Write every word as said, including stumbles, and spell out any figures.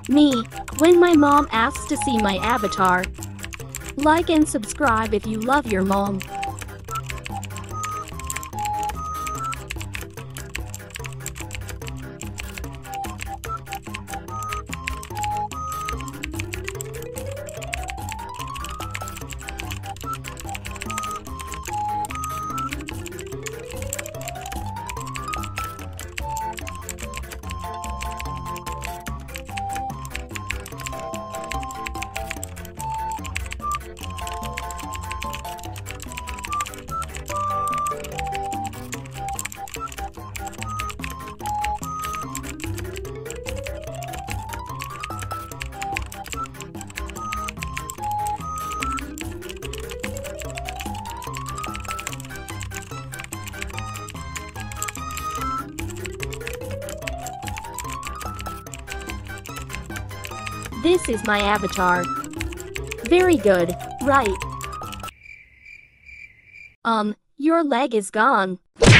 Me, when my mom asks to see my avatar. Like and subscribe if you love your mom. This is my avatar. Very good, right? Um, your leg is gone.